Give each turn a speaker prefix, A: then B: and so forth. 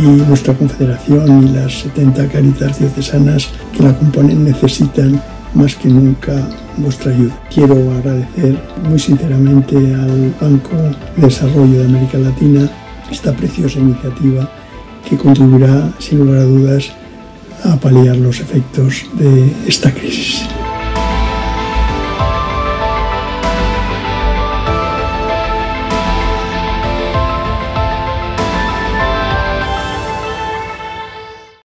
A: nuestra confederación y las 70 Cáritas diocesanas que la componen necesitan más que nunca vuestra ayuda. Quiero agradecer muy sinceramente al Banco de Desarrollo de América Latina esta preciosa iniciativa que contribuirá sin lugar a dudas a paliar los efectos de esta crisis.